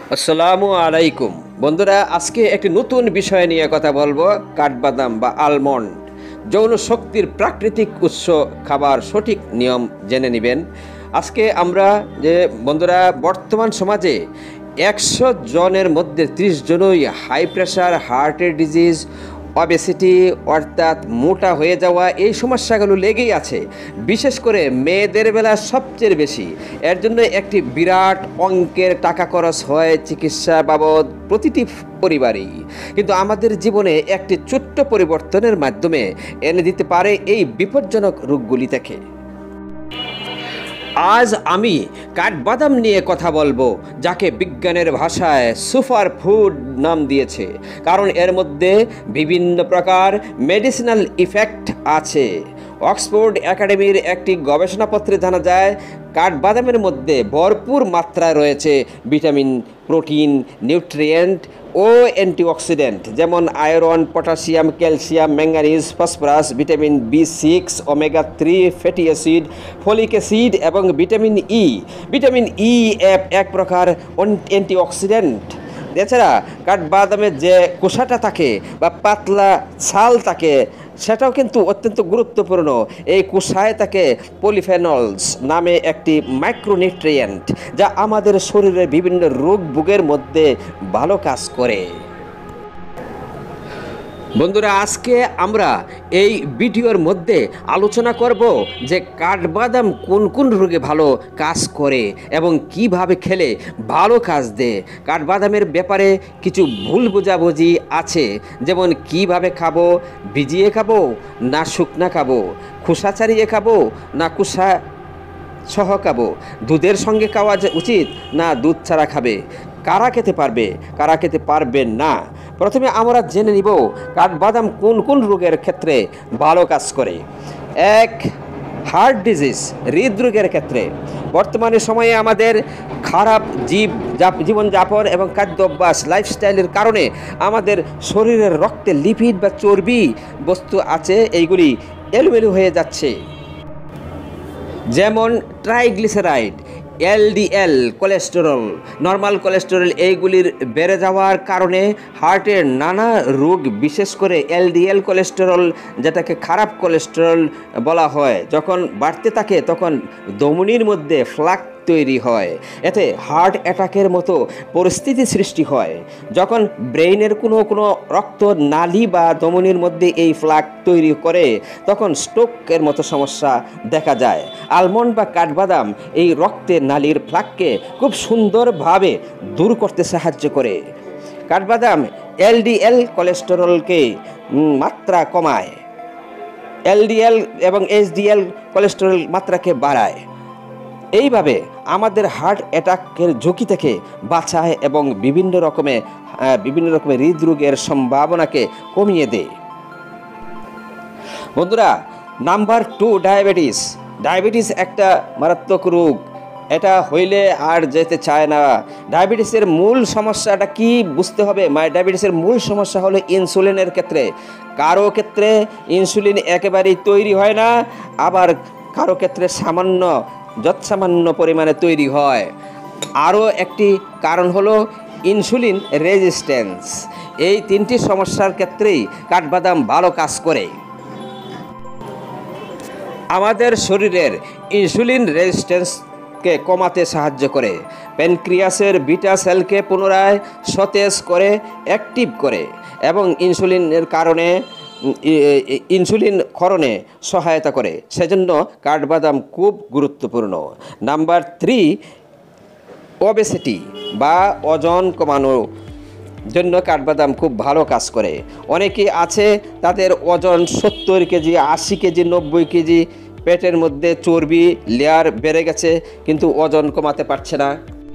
আসসালামু আলাইকুম বন্ধুরা, আজকে একটি নতুন বিষয় নিয়ে কথা বলবো। কাঠবাদাম বা আলমন্ড যৌন শক্তির প্রাকৃতিক উৎস, খাবার সঠিক নিয়ম জেনে নেবেন। আজকে আমরা বন্ধুরা, বর্তমান সমাজে 100 জনের মধ্যে 30 জনই হাই প্রেশার, হার্টের ডিজিজ, অবেসিটি অর্থাৎ মোটা হয়ে যাওয়া, এই সমস্যাগুলো লেগেই আছে। বিশেষ করে মেয়েদের বেলা সবচেয়ে বেশি। এর জন্য একটি বিরাট অঙ্কের টাকা খরচ হয় চিকিৎসা বাবদ প্রতিটি পরিবারেই। কিন্তু আমাদের জীবনে একটি ছোট্ট পরিবর্তনের মাধ্যমে এনে দিতে পারে এই বিপজ্জনক রোগগুলি থেকে। আজ আমি কাঠবাদাম নিয়ে কথা বলবো, যাকে বিজ্ঞানের ভাষায় সুপার ফুড নাম দিয়েছে, কারণ এর মধ্যে বিভিন্ন প্রকার মেডিসিনাল ইফেক্ট আছে। অক্সফোর্ড একাডেমির একটি গবেষণাপত্রে জানা যায়, কাঠবাদামের মধ্যে ভরপুর মাত্রায় রয়েছে ভিটামিন, প্রোটিন, নিউট্রিয়েন্ট ও অ্যান্টিঅক্সিডেন্ট, যেমন iron, potassium, calcium, manganese, phosphorus, vitamin B6, omega three fatty acid, folic acid এবং ভিটামিন ই। ভিটামিন ই এক প্রকার অ্যান্টিঅক্সিডেন্ট। এছাড়া কাঠবাদামের যে কোষাটা থাকে বা পাতলা ছাল থাকে, সেটাও কিন্তু অত্যন্ত গুরুত্বপূর্ণ। এই কোষায় থাকে পলিফেনলস নামে একটি মাইক্রোনিউট্রিয়েন্ট, যা আমাদের শরীরে বিভিন্ন রোগ ভোগের মধ্যে ভালো কাজ করে। বন্ধুরা, আজকে আমরা এই ভিডিওর মধ্যে আলোচনা করব যে কাঠবাদাম কোন কোন রোগে ভালো কাজ করে এবং কিভাবে খেলে ভালো কাজ দেয়। কাঠবাদামের ব্যাপারে কিছু ভুল বোঝাবুঝি আছে, যেমন কিভাবে খাবো, ভিজিয়ে খাবো না শুকনা খাবো, খোসা ছাড়িয়ে খাবো না খোসা সহ খাবো, দুধের সঙ্গে খাওয়া উচিত না দুধ ছাড়া খাবে, কারা খেতে পারবে কারা খেতে পারবে না। প্রথমে আমরা জেনে নিব কাঠবাদাম কোন কোন রোগের ক্ষেত্রে ভালো কাজ করে। এক, হার্ট ডিজিজ, হৃদরোগের ক্ষেত্রে। বর্তমানে সময়ে আমাদের খারাপ জীবনযাপন এবং খাদ্য অভ্যাস, লাইফস্টাইলের কারণে আমাদের শরীরের রক্তে লিপিড বা চর্বি বস্তু আছে, এইগুলি এলোমেলো হয়ে যাচ্ছে। যেমন triglyceride, LDL cholesterol, normal cholesterol, এইগুলির বেড়ে যাওয়ার কারণে হার্টের নানা রোগ, বিশেষ করে LDL কোলেস্টেরল, যেটাকে খারাপ কোলেস্টেরল বলা হয়, যখন বাড়তে থাকে তখন ধমনির মধ্যে প্লাক তৈরি হয়। এতে হার্ট অ্যাটাকের মতো পরিস্থিতি সৃষ্টি হয়। যখন ব্রেইনের কোনো রক্ত নালী বা ধমনির মধ্যে এই প্লাক তৈরি করে, তখন স্ট্রোকের মতো সমস্যা দেখা যায়। আলমন্ড বা কাঠবাদাম এই রক্তের নালীর প্লাককে খুব সুন্দরভাবে দূর করতে সাহায্য করে। কাঠবাদাম LDL কোলেস্টেরলকে মাত্রা কমায়, LDL এবং HDL কোলেস্টেরল মাত্রাকে বাড়ায়। এইভাবে আমাদের হার্ট অ্যাটাকের ঝুঁকি থেকে বাঁচায় এবং বিভিন্ন রকমের হৃদরোগের সম্ভাবনাকে কমিয়ে দেয়। বন্ধুরা, নাম্বার 2, ডায়াবেটিস। ডায়াবেটিস একটা মারাত্মক রোগ, এটা হইলে আর যেতে চায় না। ডায়াবেটিসের মূল সমস্যাটা কি বুঝতে হবে। ডায়াবেটিসের মূল সমস্যা হলো ইনসুলিনের ক্ষেত্রে। কারো ক্ষেত্রে ইনসুলিন একেবারেই তৈরি হয় না, আবার কারো ক্ষেত্রে যৎসামান্য পরিমাণে তৈরি হয়। আরও একটি কারণ হলো ইনসুলিন রেজিস্ট্যান্স। এই 3টি সমস্যার ক্ষেত্রেই কাঠবাদাম ভালো কাজ করে। আমাদের শরীরের ইনসুলিন রেজিস্ট্যান্সকে কমাতে সাহায্য করে, প্যানক্রিয়াসের বিটা সেলকে পুনরায় সতেজ করে, অ্যাক্টিভ করে এবং ইনসুলিন ক্ষরণে সহায়তা করে। সেজন্য কাঠবাদাম খুব গুরুত্বপূর্ণ। নাম্বার 3, ওবেসিটি বা ওজন কমানোর জন্য কাঠবাদাম খুব ভালো কাজ করে। অনেকে আছে তাদের ওজন 70 কেজি, 80 কেজি, 90 কেজি, পেটের মধ্যে চর্বি লেয়ার বেড়ে গেছে, কিন্তু ওজন কমাতে পারছে না।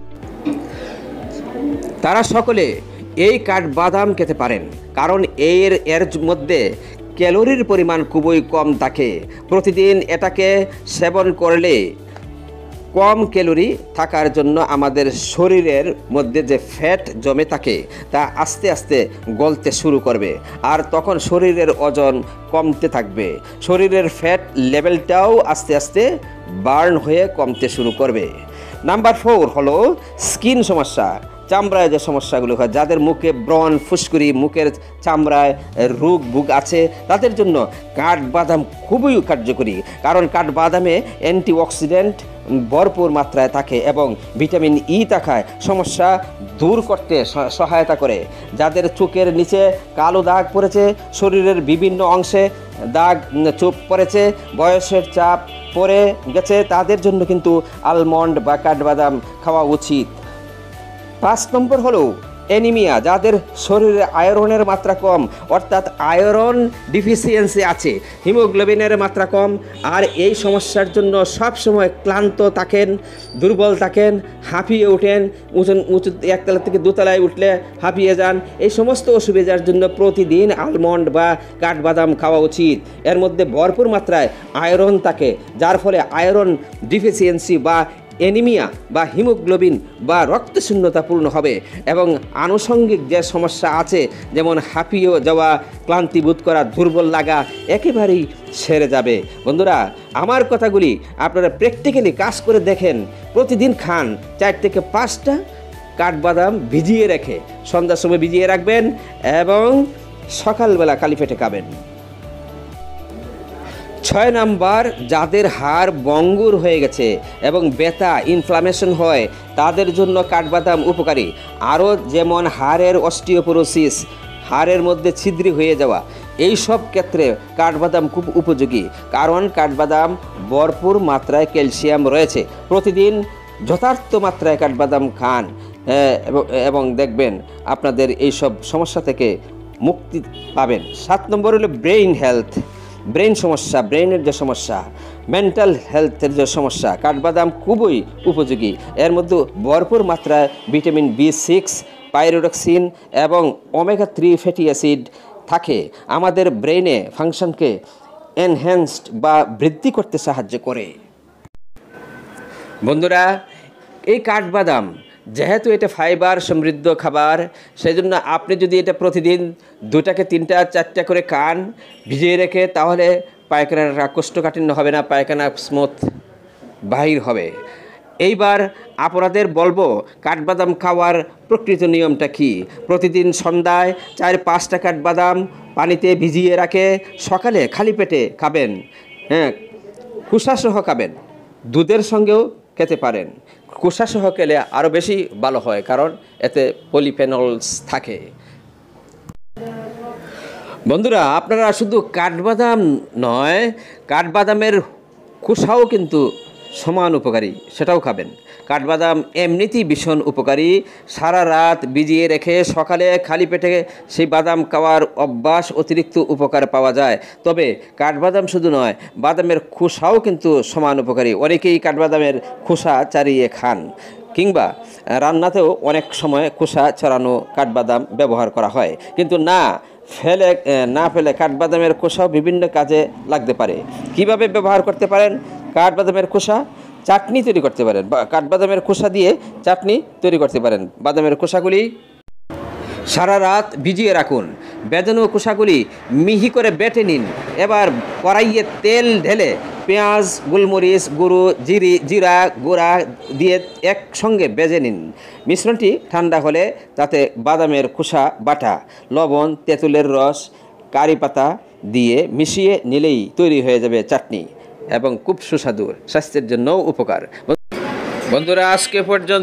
তারা সকলে এই কাঠবাদাম খেতে পারেন, কারণ এর মধ্যে ক্যালোরির পরিমাণ খুবই কম থাকে। প্রতিদিন এটাকে সেবন করলে কম ক্যালোরি থাকার জন্য আমাদের শরীরের মধ্যে যে ফ্যাট জমে থাকে তা আস্তে আস্তে গলতে শুরু করবে, আর তখন শরীরের ওজন কমতে থাকবে। শরীরের ফ্যাট লেভেলটাও আস্তে আস্তে বার্ন হয়ে কমতে শুরু করবে। নাম্বার 4 হলো স্কিন সমস্যা। চামড়ায় যে সমস্যাগুলো হয়, যাদের মুখে ব্রণ, ফুসকুড়ি, মুখের চামড়ায় রোগ বুক আছে, তাদের জন্য কাঠবাদাম খুবই কার্যকরী। কারণ কাঠবাদামে অ্যান্টিঅক্সিডেন্ট ভরপুর মাত্রায় থাকে এবং ভিটামিন ই থাকায় সমস্যা দূর করতে সহায়তা করে। যাদের চোখের নিচে কালো দাগ পড়েছে, শরীরের বিভিন্ন অংশে দাগ চোখ পড়েছে, বয়সের চাপ পড়ে গেছে, তাদের জন্য কিন্তু আলমন্ড বা কাঠবাদাম খাওয়া উচিত। 5 নম্বর হলো অ্যানিমিয়া, যাদের শরীরে আয়রনের মাত্রা কম, অর্থাৎ আয়রন ডিফিসিয়েন্সি আছে, হিমোগ্লোবিনের মাত্রা কম, আর এই সমস্যার জন্য সবসময় ক্লান্ত থাকেন, দুর্বল থাকেন, হাঁপিয়ে ওঠেন, উঁচু একতলা থেকে দোতলায় উঠলে হাঁপিয়ে যান, এই সমস্ত অসুবিধার জন্য প্রতিদিন আলমন্ড বা কাঠবাদাম খাওয়া উচিত। এর মধ্যে ভরপুর মাত্রায় আয়রন থাকে, যার ফলে আয়রন ডিফিসিয়েন্সি বা অ্যানিমিয়া বা হিমোগ্লোবিন বা রক্তশূন্যতা পূর্ণ হবে এবং আনুষঙ্গিক যে সমস্যা আছে, যেমন হাঁপিয়ে যাওয়া, ক্লান্তিবোধ করা, দুর্বল লাগা, একেবারেই সেরে যাবে। বন্ধুরা, আমার কথাগুলি আপনারা প্র্যাকটিক্যালি কাজ করে দেখেন, প্রতিদিন খান 4 থেকে 5টা কাঠবাদাম ভিজিয়ে রেখে, সন্ধ্যার সময় ভিজিয়ে রাখবেন এবং সকালবেলা খালি পেটে খাবেন। 6 নাম্বার, যাদের হাড় ভঙ্গুর হয়ে গেছে এবং ব্যথা, ইনফ্লামেশন হয়, তাদের জন্য কাঠবাদাম উপকারী। আরও যেমন হাড়ের অস্টিওপোরোসিস, হাড়ের মধ্যে ছিদ্র হয়ে যাওয়া, এই সব ক্ষেত্রে কাঠবাদাম খুব উপযোগী। কারণ কাঠবাদাম ভরপুর মাত্রায় ক্যালসিয়াম রয়েছে। প্রতিদিন যথার্থ মাত্রায় কাঠবাদাম খান এবং দেখবেন আপনাদের এই সব সমস্যা থেকে মুক্তি পাবেন। 7 নম্বর হলো ব্রেইন হেলথ, ব্রেন সমস্যা, ব্রেনের যে সমস্যা, মেন্টাল হেলথের যে সমস্যা, কাঠবাদাম খুবই উপযোগী। এর মধ্যে ভরপুর মাত্রায় ভিটামিন B6, পাইরোডক্সিন এবং ওমেগা 3 ফ্যাটি অ্যাসিড থাকে, আমাদের ব্রেনে ফাংশনকে এনহ্যান্সড বা বৃদ্ধি করতে সাহায্য করে। বন্ধুরা, এই কাঠবাদাম যেহেতু এটা ফাইবার সমৃদ্ধ খাবার, সেই জন্য আপনি যদি এটা প্রতিদিন 2 থেকে 3টা 4টা করে খান ভিজিয়ে রেখে, তাহলে পায়খানাটা কোষ্ঠকাঠিন্য হবে না, পায়খানা স্মুথ বাহির হবে। এইবার আপনাদের বলবো কাঠবাদাম খাওয়ার প্রকৃত নিয়মটা কি। প্রতিদিন সন্ধ্যায় 4-5টা কাঠবাদাম পানিতে ভিজিয়ে রাখে সকালে খালি পেটে খাবেন। হ্যাঁ, খোসাসহ খাবেন, দুধের সঙ্গেও খেতে পারেন। খোসাসহ খেলে আরও বেশি ভালো হয়, কারণ এতে পলিফেনলস থাকে। বন্ধুরা, আপনারা শুধু কাঠবাদাম নয়, কাঠবাদামের খোসাও কিন্তু সমান উপকারী, সেটাও খাবেন। কাঠবাদাম এমনিতেই ভীষণ উপকারী। সারা রাত ভিজিয়ে রেখে সকালে খালি পেটে সেই বাদাম খাওয়ার অভ্যাস, অতিরিক্ত উপকার পাওয়া যায়। তবে কাঠবাদাম শুধু নয়, বাদামের খোসাও কিন্তু সমান উপকারী। অনেকেই কাঠবাদামের খোসা ছাড়িয়ে খান, কিংবা রান্নাতেও অনেক সময় খোসা ছাড়ানো কাঠবাদাম ব্যবহার করা হয়। কিন্তু না ফেলে কাঠবাদামের খোসাও বিভিন্ন কাজে লাগতে পারে। কিভাবে ব্যবহার করতে পারেন? কাঠবাদামের খোসা চাটনি তৈরি করতে পারেন, বা কাঠবাদামের খোসা দিয়ে চাটনি তৈরি করতে পারেন। বাদামের খোসাগুলি সারা রাত ভিজিয়ে রাখুন, ভেজানো খোসাগুলি মিহি করে বেটে নিন। এবার কড়াইয়ে তেল ঢেলে পেঁয়াজ, গোলমরিচ গুঁড়ো, জিরা গুঁড়া দিয়ে একসঙ্গে ভেজে নিন। মিশ্রণটি ঠান্ডা হলে তাতে বাদামের খোসা বাটা, লবণ, তেঁতুলের রস, কারি পাতা দিয়ে মিশিয়ে নিলেই তৈরি হয়ে যাবে চাটনি এবং খুব সুস্বাদু, স্বাস্থ্যের জন্যও উপকার। বন্ধুরা, আজকে পর্যন্ত